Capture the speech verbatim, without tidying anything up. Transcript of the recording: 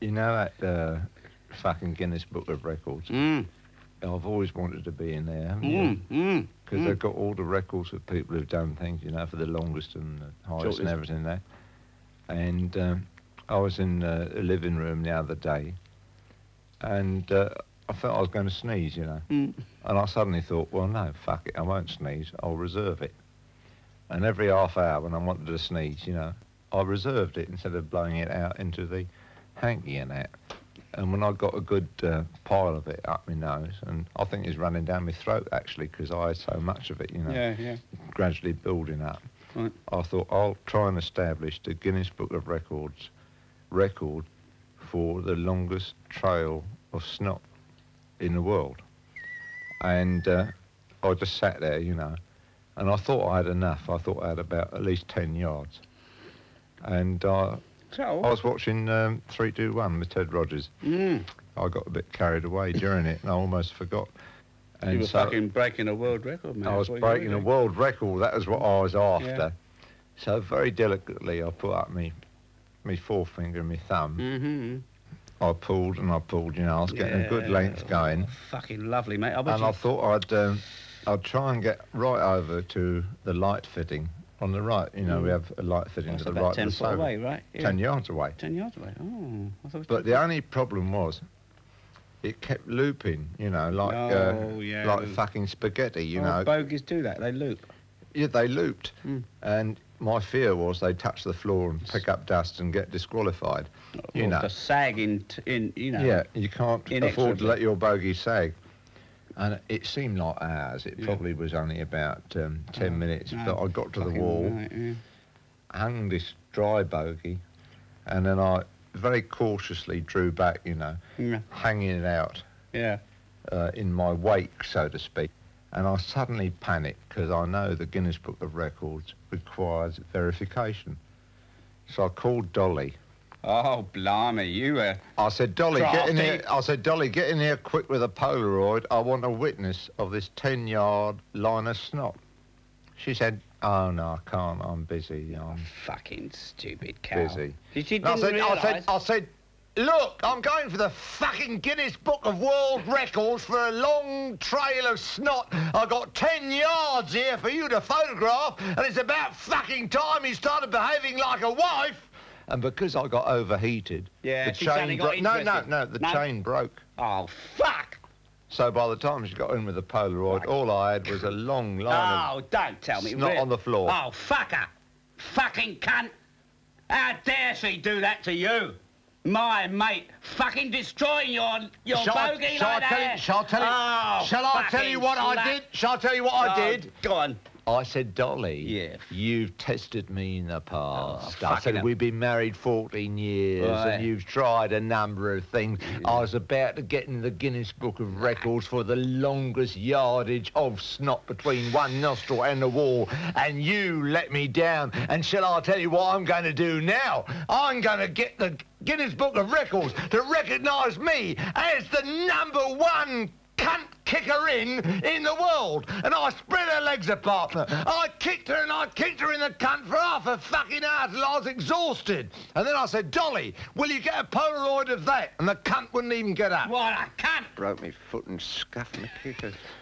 You know that uh, fucking Guinness Book of Records? Mm. I've always wanted to be in there, haven't Mm. you? Mm. Because mm. they've got all the records of people who've done things, you know, for the longest and the highest Shortest. and everything there. And um, I was in uh, a living room the other day, and uh, I felt I was going to sneeze, you know. Mm. And I suddenly thought, well, no, fuck it, I won't sneeze, I'll reserve it. And every half hour when I wanted to sneeze, you know, I reserved it instead of blowing it out into the hanky and that. And when I got a good uh, pile of it up my nose, and I think it's running down my throat, actually, because I had so much of it, you know, Yeah, yeah. gradually building up. Right. I thought, I'll try and establish the Guinness Book of Records record for the longest trail of snot in the world. And uh, I just sat there, you know, and I thought I had enough. I thought I had about at least ten yards. And uh, So? I was watching um, three two one with Ted Rogers. Mm. I got a bit carried away during it, and I almost forgot. And You were so fucking breaking a world record, man. I was That's what you breaking were a doing. world record. That was what I was after. Yeah. So very delicately, I put up me, me forefinger and my thumb. Mm-hmm. I pulled and I pulled. You know, I was getting a good length going, Oh, fucking lovely, mate. I bet and you... I thought I'd, um, I'd try and get right over to the light fitting on the right. You know, Mm. we have a light fitting That's to the about right ten of the foot sofa. away, right? Yeah. Ten yards away. Ten yards away. Oh, I thought it was But ten the foot. only problem was, it kept looping. You know, like Oh, uh, yeah. like fucking spaghetti. You Oh, know, bogies do that. They loop. yeah, they looped, Mm. and my fear was they'd touch the floor and pick up dust and get disqualified. You Well, know, the sag in, t- in you know. yeah, you can't afford to inexorably. let your bogey sag. And it seemed like hours. It Yeah. probably was only about um, ten Oh, minutes. no, But I got to the fucking wall, right, yeah. hung this dry bogey, and then I very cautiously drew back, you know, Yeah. hanging it out Yeah. uh, in my wake, so to speak. And I suddenly panicked because I know the Guinness Book of Records requires verification. So I called Dolly. Oh, blimey, you were... I said, Dolly, get in Crafty. here. I said, Dolly, get in here quick with a Polaroid. I want a witness of this ten-yard line of snot. She said, oh, no, I can't. I'm busy. I'm Fucking stupid cow. busy. Did she And I didn't said, I realise... said, I said, look, I'm going for the fucking Guinness Book of World Records for a long trail of snot. I got ten yards here for you to photograph, and it's about fucking time you started behaving like a wife. And because I got overheated, Yeah, the she suddenly chain got broke. No, no, interested. no, the No? chain broke. Oh, fuck! So by the time she got in with the Polaroid, all I had was a long line of Oh, don't tell me. snot Really? on the floor. Oh, fucker! Fucking cunt! How dare she do that to you? My mate, fucking destroying your your Shall I- bogey shall I like tell you- that. shall I tell you- Oh, Shall I tell you fucking what I slut. did? Shall I tell you what I Oh, did? Go on. I said, Dolly, Yeah. you've tested me in the past. Oh, I said, fucking we've been married fourteen years Right. and you've tried a number of things. I was about to get in the Guinness Book of Records for the longest yardage of snot between one nostril and the wall, and you let me down. And shall I tell you what I'm going to do now? I'm going to get the Guinness Book of Records to recognise me as the number one cunt kicker in in the world. And I spread her legs apart. I kicked her and I kicked her in the cunt for half a fucking hour till I was exhausted. And then I said, Dolly, will you get a Polaroid of that? And the cunt wouldn't even get up. What a cunt! Broke me foot and scuffed my kickers.